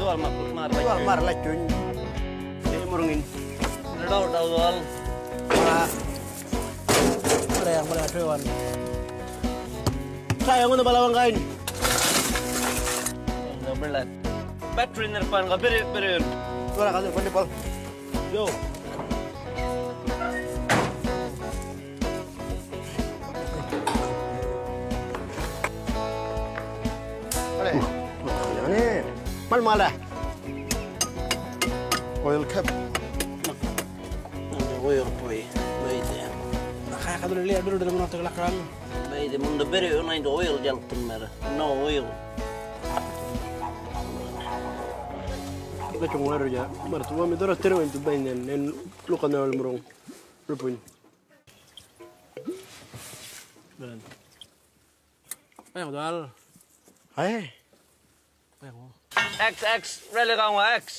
dual mar la chun. Ini murungin. Dual. Ada yang boleh tuan. Saya yang mana balawang kain. Nggak berat. Battery nerpan nggak beri. Tuan kasih pandipal. Yo. Ini mal dah. Oil cap. Oil boy. Baik ya. Nak dulu lihat dulu dalam nota kelakran. Baik ya. Munda beri unai do oil jaltun merah. No oil. Kita cuma ada aja. Mertua itu terus terus itu banyak. Nen luka nol merong. Rupun. Beran. Ayah dal. Hai. X, rally kamu X.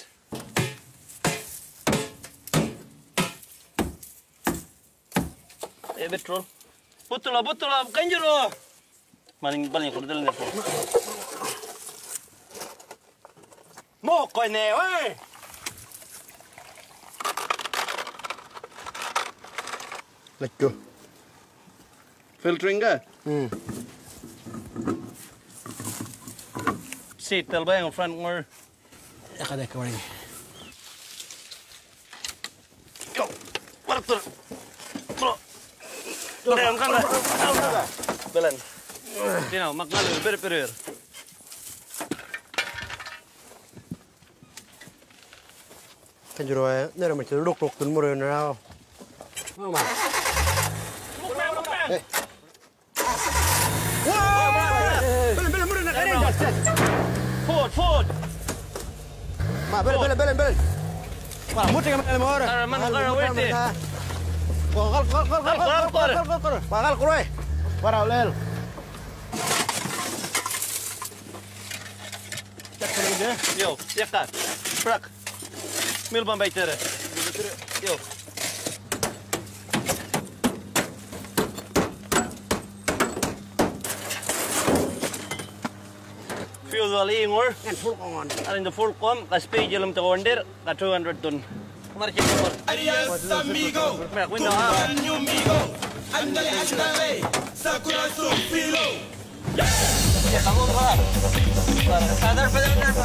Betul. Betul lah, kanjur lah. Paling kudel ni. Mau kau ni, weh. Lekku. Filtering ke? Seat terbaik yang front more. Ya kada kau ni. Go. Wartur. Bro. Beran kan? Belan. Tino, maknalu ber. Kan juru ni ramai tu luk tun murah ni rau. Mama. Wah! Belen murah nak kering. Ford. Ma, belen. Wah, mudah kan dalam orang. Mana wete. Bakal kuroi. Warau lel. Cek kerja. Yo, siapa? Prak. Mil bambai tere. Yo. Fuel wali ingor. Kan full kongon. Ada in the full com. Kasih jalan terkondir. 200 ton. Mari cek nomor. Alias amigo, tu baño amigo, ándale, sakura su filo. Ya, kamu berapa? Sadar.